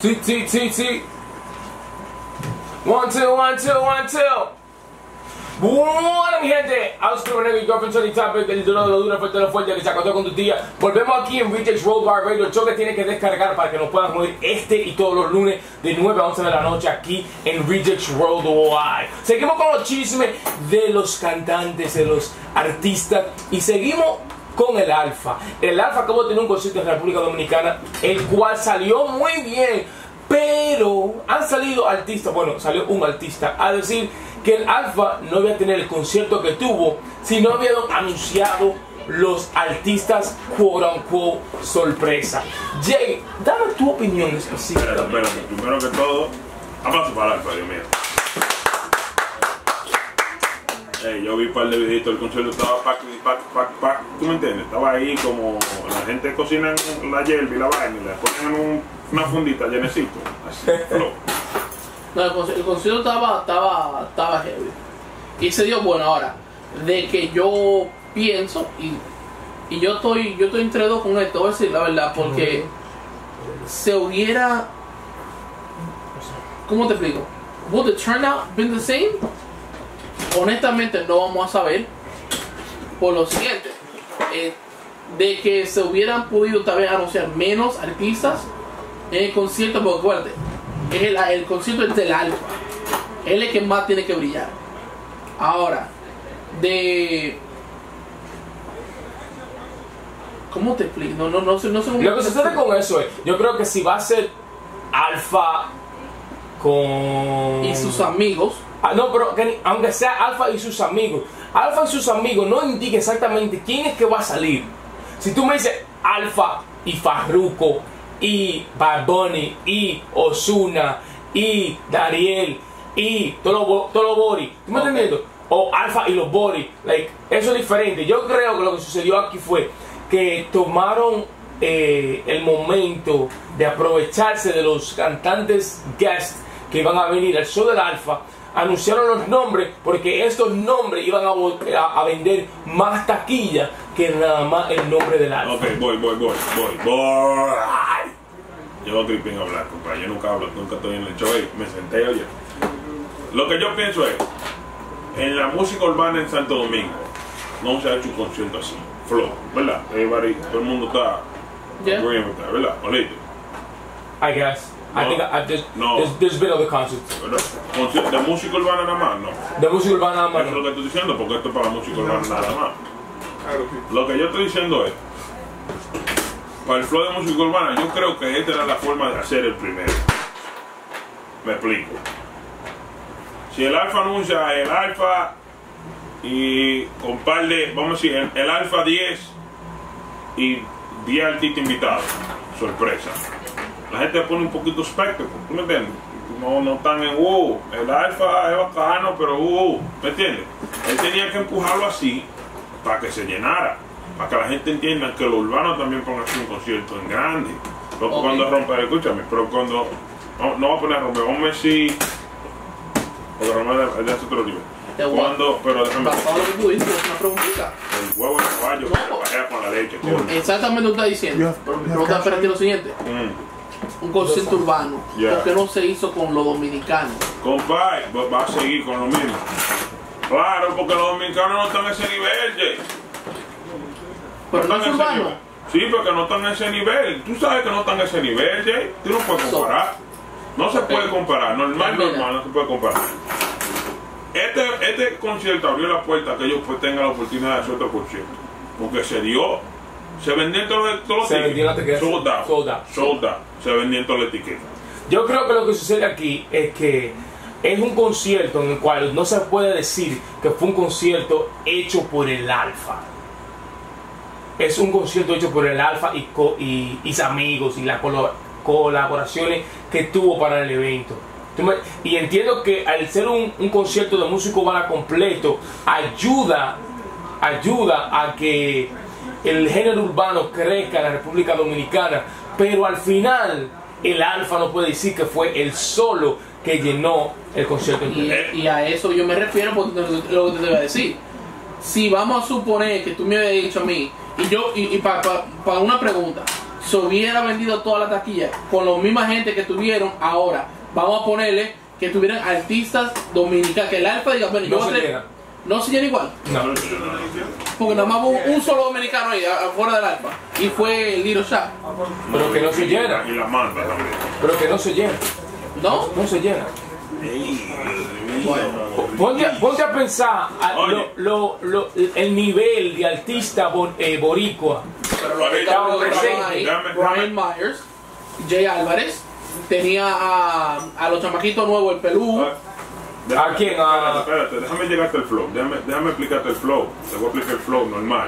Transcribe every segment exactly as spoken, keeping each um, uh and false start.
Sí, sí, sí, sí. One, two, one, two, one, two. Bueno, mi gente, Austin Renegade, Girlfriend Tony Topic, el duro de lo duro, fuerte de lo fuerte, que se acostó con tu tía. Volvemos aquí en Rejects World Bar Radio, el show que tienes que descargar para que nos puedas mover este y todos los lunes de nueve a once de la noche aquí en Rejects Worldwide. Seguimos con los chismes de los cantantes, de los artistas y seguimos con el Alfa. El Alfa acabó de tener un concierto en República Dominicana, el cual salió muy bien, pero han salido artistas, bueno, salió un artista a decir que el Alfa no iba a tener el concierto que tuvo si no habían anunciado los artistas quote unquote sorpresa. Jay, dame tu opinión específica. Espérate, espérate, primero que todo, aplausos para el Alfa, Dios mío. Hey, yo vi un par de videitos, el concierto estaba pack, pack, pack, pack, ¿tú me entiendes? Estaba ahí como la gente cocina la hierba y la vaina y la ponen en un, una fundita llenecito, así, flow. No, el concierto, el concierto estaba, estaba, estaba heavy. Y se dio bueno ahora. De que yo pienso y, y yo estoy yo estoy entre dos con esto, voy a decir la verdad, porque uh-huh. se hubiera, ¿cómo te explico? Would the turnout been the same? Honestamente no vamos a saber. Por lo siguiente, eh, de que se hubieran podido tal vez anunciar menos artistas en el concierto, porque acuérdate, es el, el concierto es del Alfa, él es el que más tiene que brillar. Ahora, de ¿cómo te explico? No, no, no sé, no sé cómo. Lo que sucede con eso es, yo creo que si va a ser Alfa con y sus amigos. Ah, no, pero que, aunque sea Alfa y sus amigos, Alfa y sus amigos no indica exactamente quién es que va a salir. Si tú me dices Alfa y Farruko y Bad Bunny y Ozuna y Dariel y todos los todo lo Bori, ¿tú me estás entendiendo? O Alfa y los Bori, like, eso es diferente. Yo creo que lo que sucedió aquí fue que tomaron eh, el momento de aprovecharse de los cantantes guests que iban a venir al show del Alfa. Anunciaron los nombres porque estos nombres iban a, a, a vender más taquilla que nada más el nombre del Alfa. Ok, voy, voy, voy, voy, voy. Yo no tripping a hablar, compadre. Yo nunca hablo, nunca estoy en el show. Me senté, oye. Lo que yo pienso es, en la música urbana en Santo Domingo no se ha hecho un concierto así, flow, ¿verdad? Everybody, todo el mundo está yeah. agreeing with that, ¿verdad? Olito. I guess. No, I think I just, no. there's, there's been other concerts. ¿Concierto de música urbana nada más? No. De música urbana nada más. Eso es lo que estoy diciendo, porque esto es para la música urbana nada más. Lo que yo estoy diciendo es, para el flow de música urbana, yo creo que esta era la forma de hacer el primero. Me explico. Si el Alfa anuncia el Alfa y con par de, vamos a decir, el, el Alfa diez y diez artistas invitados, sorpresa. La gente pone un poquito espectáculo, ¿tú me entiendes? No, no están en wow, el Alfa es bacano, pero wow, ¿me entiendes? Él tenía que empujarlo así para que se llenara, para que la gente entienda que los urbanos también pongan un concierto en grande. Pero okay. Cuando romper, escúchame, pero cuando, no, no va a poner a romper, vamos a ver si, porque romper es de otro nivel. Cuando, pero déjame ver. Una preguntita. El huevo de caballo, no. Que se con la leche. Exactamente lo que está diciendo. Pero mi pregunta es lo siguiente. Mm. Un concierto urbano, yeah. ¿Por qué no se hizo con los dominicanos? Compadre, va a seguir con lo mismo. Claro, porque los dominicanos no están a ese nivel, Jay. Pero no, no es urbano. Sí, porque no están a ese nivel. Tú sabes que no están a ese nivel, Jay. Tú no puedes comparar. No se okay. puede comparar. Normal, yeah, normal, no se puede comparar. Este, este concierto abrió la puerta a que ellos pues tengan la oportunidad de hacer otro concierto. Porque se dio. Se vendían todos los, todos los se tickets. Sold out. Sold out. Sold out. Se vendían todas las etiquetas. Yo creo que lo que sucede aquí es que es un concierto en el cual no se puede decir que fue un concierto hecho por el Alfa. Es un concierto hecho por el Alfa y, y, y sus amigos y las colaboraciones que tuvo para el evento. Y entiendo que al ser un, un concierto de música urbana completo, ayuda, ayuda a que el género urbano crezca en la República Dominicana, pero al final el Alfa no puede decir que fue el solo que llenó el concierto. Y, y a eso yo me refiero porque lo que te voy a decir. Si vamos a suponer que tú me habías dicho a mí, y yo, y, y para pa, pa una pregunta, se hubiera vendido toda la taquilla con la misma gente que tuvieron ahora, vamos a ponerle que tuvieran artistas dominicanos, que el Alfa diga, bueno, No yo se voy a llena. hacer- no se llena igual, No, yo no lo entiendo. porque nada más hubo un solo dominicano ahí a- afuera del Alfa y fue el Little Shaq, Pero que no se Y- llena. Y la manta también. Pero que no se llena. ¿no? No se llena. Ey, Bueno. Ponte, ponte a pensar a Oye. lo, lo, lo- el nivel de artista bo- eh, boricua. Pero los que Ahorita, estaban presente. ahí, Dame- Brian Myers, Jay Álvarez, tenía a, a los chamaquitos nuevos, el Pelú. ¿A quién? A- Espérate, espérate, déjame llegarte el flow. Déjame, déjame explicarte el flow. Te voy a explicar el flow normal.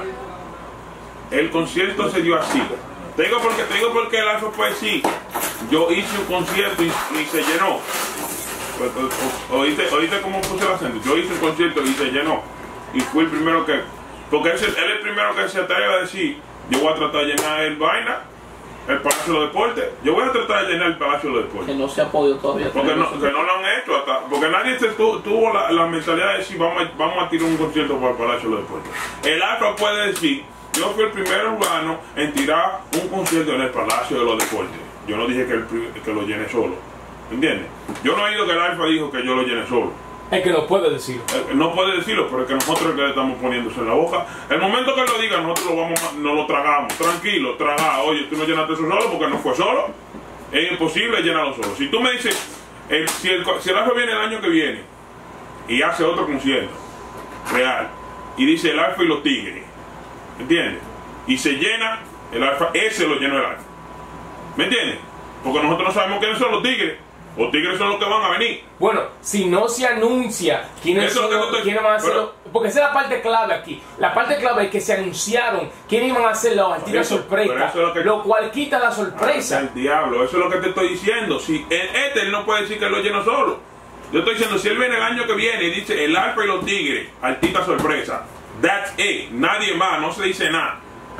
El concierto se dio así. Te digo porque, te digo porque el Alfa fue así. Yo hice un concierto y, y se llenó. Pues, o- ¿Oíste, oíste cómo puse el acento? Yo hice un concierto y se llenó. Y fui el primero que. Porque él, es el- él es el primero que se atreve a decir: yo voy a tratar de llenar el vaina, el Palacio de los Deportes. Yo voy a tratar de llenar el Palacio de los Deportes. Que no se ha podido todavía. Porque no, que no lo han hecho hasta, porque nadie se tu- tuvo la, la mentalidad de decir vamos a, vamos a tirar un concierto para el Palacio de los Deportes. El Alfa puede decir, yo fui el primer urbano en tirar un concierto en el Palacio de los Deportes. Yo no dije que, el, pri- que lo llene solo, ¿entiendes? Yo no he oído que el Alfa dijo que yo lo llene solo. Es que lo puede decir. Eh, No puede decirlo, pero es que nosotros que le estamos poniéndose en la boca. El momento que lo diga, nosotros lo vamos, a- no lo tragamos. Tranquilo, traga. Oye, tú no llenaste eso solo porque no fue solo. Es imposible llenarlo solo. Si tú me dices, el- si, el, co- si el Alfa viene el año que viene y hace otro concierto real y dice el Alfa y los Tigres, ¿entiendes? Y se llena el Alfa, ese lo llenó el Alfa. ¿Me entiendes? Porque nosotros no sabemos quiénes son los Tigres. Los Tigres son los que van a venir. Bueno, si no se anuncia quiénes Eso es son lo que los- tú te- quiénes van a ser pero- los- porque esa es la parte clave aquí. La parte clave es que se anunciaron quiénes iban a ser los artistas Eso, sorpresa, pero eso es lo que- lo cual quita la Ah, sorpresa. el diablo, eso es lo que te estoy diciendo. Si el Éter no puede decir que lo lleno solo. Yo estoy diciendo, si él viene el año que viene y dice el Alfa y los Tigres, artista sorpresa, that's it, nadie más, no se dice nada.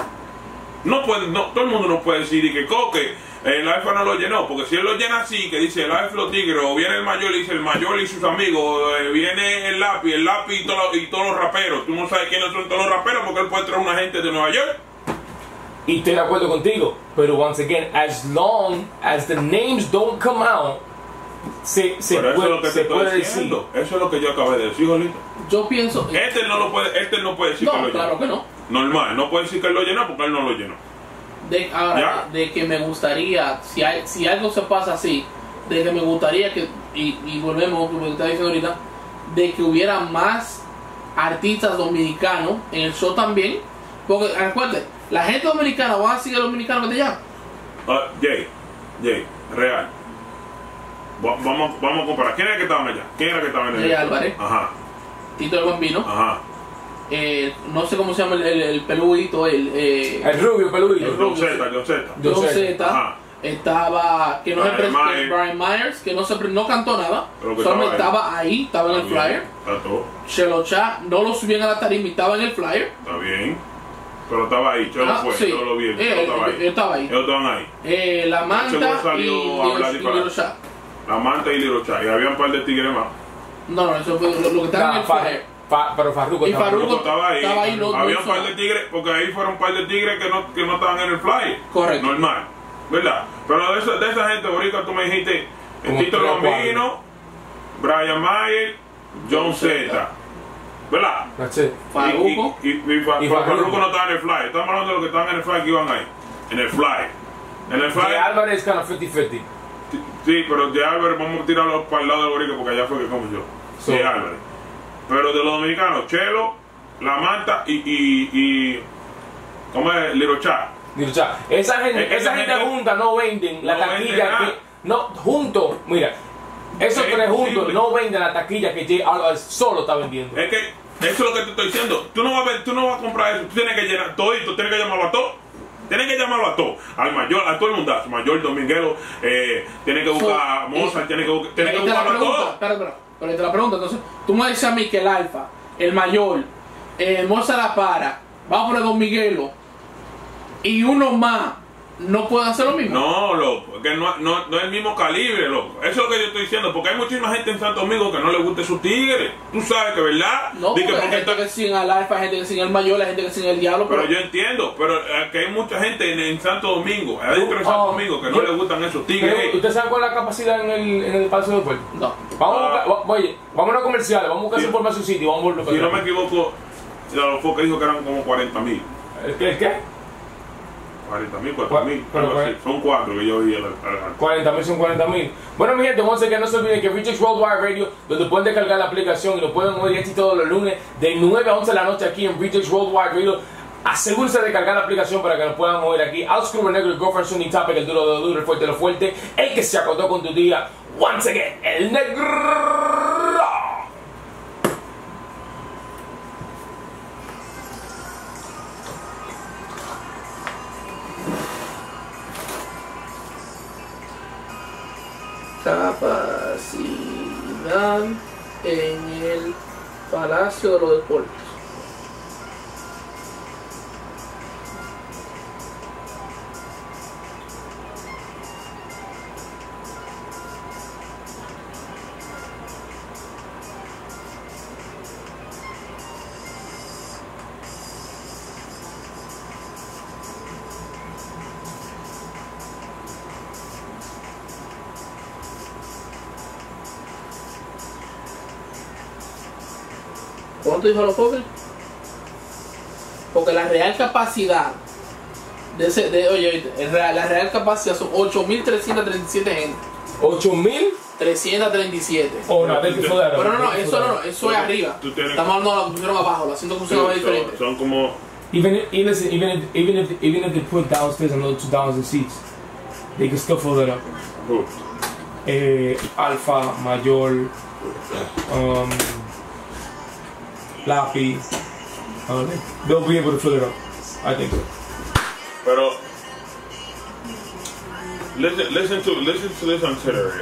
No puede, no, todo el mundo no puede decir y que coque, el Alfa no lo llenó, porque si él lo llena así, que dice el Alfa y los Tigres, o viene el Mayor y dice el Mayor y sus amigos, eh, viene el Lápiz, el Lápiz y, todo- y todos los raperos, tú no sabes quiénes son todos los raperos porque él puede traer una gente de Nueva York. Y estoy de acuerdo contigo, pero once again, as long as the names don't come out, se, se Pero eso es lo puede, que te se puede estoy decir. diciendo, eso es lo que yo acabé de decir, Jolito. Yo pienso. Este no lo puede, este no puede decir que No, lo claro llenó. que no. Normal, no puede decir que él lo llenó porque él no lo llenó. De, ahora, Ya. de que me gustaría, si, hay, si algo se pasa así, de que me gustaría que, y, y volvemos a lo que está diciendo ahorita, de que hubiera más artistas dominicanos en el show también, porque recuerden, la gente dominicana va a seguir a los dominicanos que te llaman. Ah, Jay, Jay, real. Va- vamos, vamos a comparar. ¿Quién era que estaban allá? ¿Quién era que estaban en el Jay Álvarez. Ajá, Tito el Bambino, ajá. eh, no sé cómo se llama el, el, el peludito, el, eh, El rubio peludito. El John rubio, Z, John Z. John John Zeta. Zeta, Ajá. estaba, que no se Brian presentó, Myers. Brian Myers, que no, se, pre- no cantó nada, Pero que solamente estaba estaba ahí, estaba en el Está bien, flyer. Está todo, Chelo Cha no lo subían a la tarima y estaba en el flyer. está bien. Pero estaba ahí, Chelo Ah, fue, sí. yo lo vi, Eh, Chelo estaba eh, ahí. estaba ahí. Ellos estaban ahí. Eh, la manta Chelo y, salió y, a hablar y disparate. Little Shaq. La Manta y Little Chat. Y había un par de tigres más. No, no, eso fue lo, lo que estaba en Nah, el Fa- flyer. Fa- pero Farruko Y estaba- Farruko- Farruko estaba ahí. estaba ahí, no- no había un hizo par de nada. tigres, porque ahí fueron un par de tigres que no, que no estaban en el flyer. Correcto. Normal. ¿Verdad? Pero de esa, de esa gente, ahorita tú me dijiste, el Como Tito tres o Bambino, Brian Myers, John Z. ¿Verdad? That's it. Farruko. Y, y, y, y Fa- Y Fa- Farruko. Farruko no estaba en el flyer. Estamos hablando de los que estaban en el flyer que iban ahí. En el flyer. En el Jay flyer. Álvarez kind of fifty fifty. Sí, pero de Álvarez vamos a tirarlo para el lado del Boricua porque allá fue que como yo. So- de Álvarez. Pero de los dominicanos, Chelo, La Manta y. y, y ¿cómo es? Little Chat. Digo, o sea, esa gente, Es que esa esa gente gente junta no venden la no venden taquilla nada. que. No, juntos, mira. Esos Es tres juntos imposible. no venden la taquilla que Jay Álvarez solo está vendiendo. Es que eso es lo que te estoy diciendo. Tú no vas a, ver, tú no vas a comprar eso. Tú tienes que llenar todo y tú tienes que llamarlo a todos. Tienes que llamarlo a todos. Al mayor, a todo el mundazo. Mayor, dominguero. Eh, tienes que buscar a Mozart. Tienes que, buscar- tienes que Ahí te la buscarlo a pregunta, todos. espera, espera, pero te la pregunta, entonces, tú me dices a mí que el Alfa, el Mayor, el Moza La Para, vamos a poner Don Miguelo y uno más no pueden hacer lo mismo. No, loco, que no, no, no es el mismo calibre, loco. Eso es lo que yo estoy diciendo, porque hay muchísima gente en Santo Domingo que no le gusta sus tigres. Tú sabes que, ¿verdad? No, Di porque que hay gente está... que siguen al Alfa, hay gente que siguen el Mayor, hay gente que siguen el Diablo. Pero, Pero, yo entiendo, pero eh, que hay mucha gente en, en Santo Domingo, adentro de Santo Oh, Domingo, que no yo- le gustan esos tigres. Pero, ¿usted sabe cuál es la capacidad en el, en el Palacio de Puerto? no. Vamos a Ah. buscar, va- oye, vamos a los comerciales, vamos a buscar Sí. esa información sitio, vamos a volver Si no me equivoco, la fue que dijo que eran como cuarenta mil. ¿El qué? ¿El qué? cuarenta mil, cuarenta mil, Pero, algo así. pero- Son cuatro que yo vi al al- cuarenta mil son cuarenta mil. Bueno, mi gente, vamos a que no se olviden que Richard Worldwide Radio, donde pueden descargar la aplicación y lo pueden oír aquí todos los lunes de nueve a once de la noche aquí en Richard Worldwide Radio. Asegúrense de descargar la aplicación para que nos puedan oír aquí. Outscrew, el negro, el girlfriend, Sunny Topic, el duro de lo duro, el fuerte de lo fuerte, el que se acotó con tu día. Once again, el negro. Capacidad en el Palacio de los Deportes. ¿Cuánto dijo los pobres? Porque la real capacidad de ese, de, oye, oye, el real- la real capacidad son ocho mil trescientos treinta y siete gente. ocho mil. trescientos treinta y siete. Oh, no, thank you for that. Pero no, no, Thank you eso for no, that. no, eso es arriba. Tú tienes- Estamos hablando de lo que pusieron abajo, la siento que funciona son, diferente. son como Even if, even, listen, even if, even if, even if they put downstairs another two thousand seats, they can still fill it up. uh, Eh, Alfa, Mayor, um, Lapi, uh, they'll be able to fill it up. I think so. pero listen, listen to listen to this ancillary.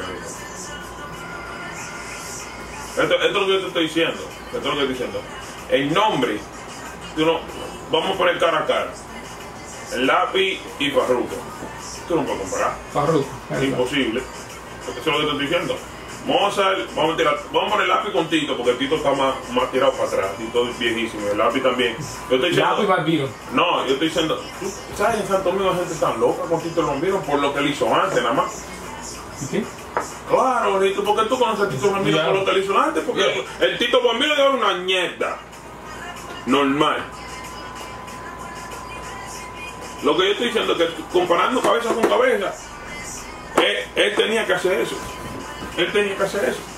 Esto, esto es lo que yo te estoy diciendo. Esto es lo que estoy diciendo. El nombre, tú no, vamos a poner cara a cara. El Lápiz y Farruko. Tú no puedes comparar. Farruko. Es imposible. Eso es lo que te estoy diciendo. Mozart, vamos a, tirar, vamos a poner el Lápiz con Tito, porque Tito está más, más tirado para atrás. Tito es viejísimo, el Lápiz también. Yo estoy diciendo, Lapi might beat him. no, yo estoy diciendo, tú sabes, en Santo Domingo la gente tan loca con Tito el Bambino por lo que él hizo antes, nada más. You think? Claro, Rito, ¿por qué tú conoces a Tito Bambino Yeah. por lo que él hizo antes? Porque Yeah. el Tito Bambino era una ñeta. Normal. Lo que yo estoy diciendo es que comparando cabeza con cabeza, él, él tenía que hacer eso. Él tenía que hacer eso.